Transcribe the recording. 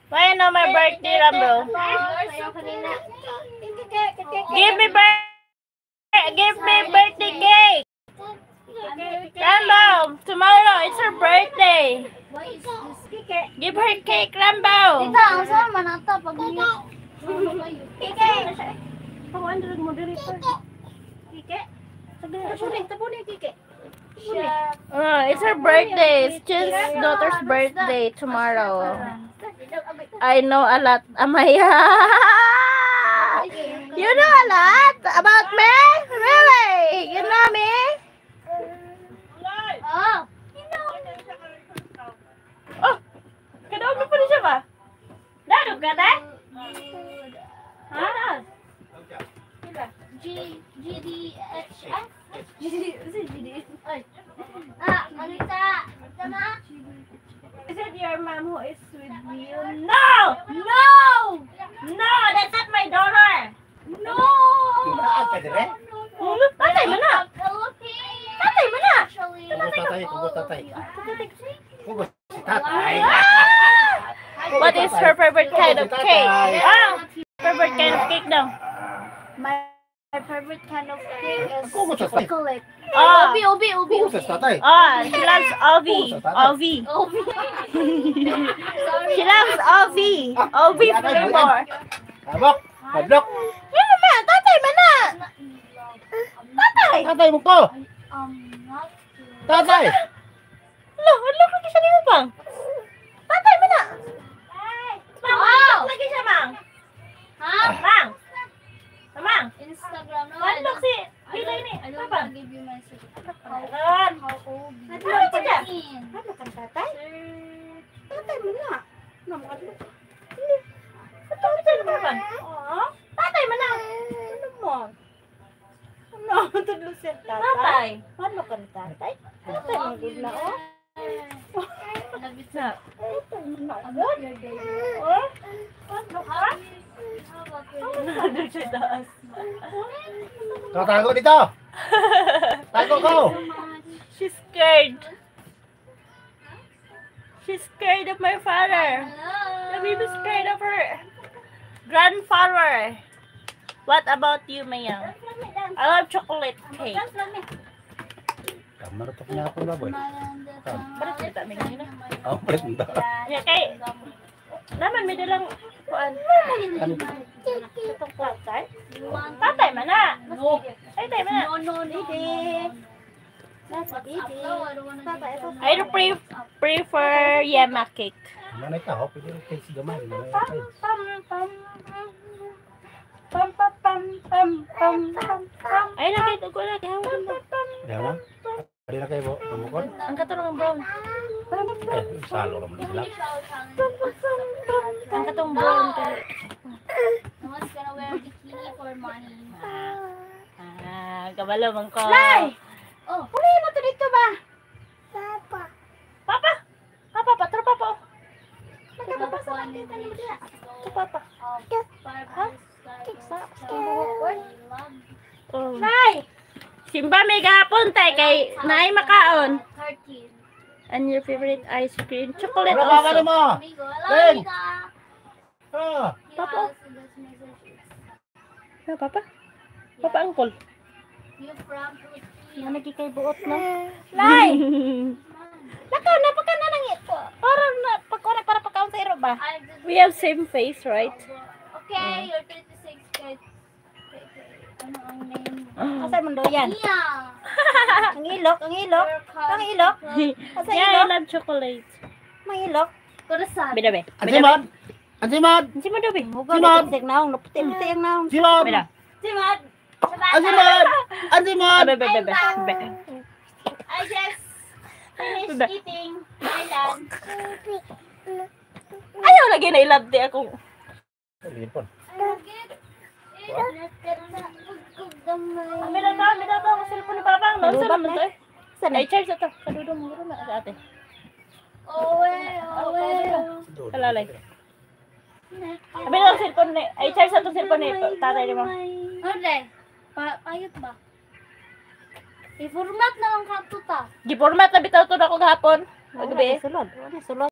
Why no my birthday, Rambo? Give me birthday cake. Rambo, tomorrow it's her birthday. Give her cake, Rambo. Tita, ang saan man ata pag Kike. Ako androg mo dito. Kike. Tabunin, Kike. It's her birthday. It's Chin's daughter's birthday tomorrow. I know a lot, Amaya. You know a lot about me? Really? You know me? Oh. Oh, kadawag mo pa rin siya ba? Darog ka na? Ha? GDHF? Alita. Tama? Is it your mom who is with you? No! No! No, that's not my daughter. No! Tatay mo na! Tatay mo na! Tatay. What is her favorite kind of cake? Favorite kind of cake daw? My favorite kind of cake is Kuko sa tatay. chocolate. Ah. Obi. Kuko sa tatay. She loves Ovi. She loves Ovi. Ovi flavor. Abok. Pablok. Yan naman, tatay mo na! Tatay! Tatay mo ko. Not Tatay. Hala ka siya nito bang? Tatay mo na! Mang, Wow! lagi siya, Mang! Ha? Mang! Mang! Instagram no? Padlock si Hilay ni. I don't Papa. wanna give you my secret. Ayan. How old? Padlock ka dyan. In. Padlock ang tatay? Tatay mo na. Namakadlock. Tatay mo ba? Tatay mo na. Ano mo? Ano? Tudlo siya tatay. Padlock ang tatay? Tatay mo good na oh. Love you Na. Tatay mo na How good. about your day? Oh? Padlock ka? How about your day? Nandun siya taas. Tatago dito. Tago ko. She's scared. She's scared of my father. The baby's scared of her grandfather. What about you, Mayang? I love chocolate cake. Kamar to niya ako na boy. Parang kita may ganyan na. Oh, palit mo. Yeah, kay naman may dalang kuan. Itong tatay. Tatay man na. Ay, tatay man na. No. I prefer yema cake. Manay ka, ho, pwede rin cake si gamay. Ay, nakita ko na. Diyan na. Pwede na kayo, bumukod. Ang katulong ang brown. Salo naman nila. Ang katong brown. No one's gonna wear a bikini for money. Kabalo man ko. Nay! Oh, Puli mo to dito ba? Papa? Patro papa. Papa. Nay! Simba may gapon tay kay naay makaon. 13. And your favorite ice cream? Chocolate Ano ka also. mo? Amigo, Ben! Alika. Ah, Papa. Papa? Papa uncle. You from Nga nagikay buot no? Nay! Lakaw na pagka na nang ito. Para pagkaon sa iro ba? We have same face, right? Okay, you're 36 kids. Ano ang name? Asa man daw yan? Mia. Ang ilok. Ang ilok. Asa Yeah, I ilok? love chocolate. May ilok. Kurusan. Bida be. Ansimad! Ansimad! Si mo daw be. Hugaw Simad! na tig naong. Naputi ang naong. Simad! Bida. Simad. Ansimad! Ansimad! Be. I just finished eating my lunch. Ayaw lagi na ilab di ako. Lipon. May daw ako cellphone ni Papang. No, sa naman to eh. Saan Ay, charge ito. Kadudong mo na sa ate. Kalalay. Sabi daw cellphone ni. Ay, charge ito cellphone ni tatay ni mo. Ano? Payot ba? I-format na lang ka to ta. Giformat na bitaw to na ako gahapon. Wala Paggabi. sulod.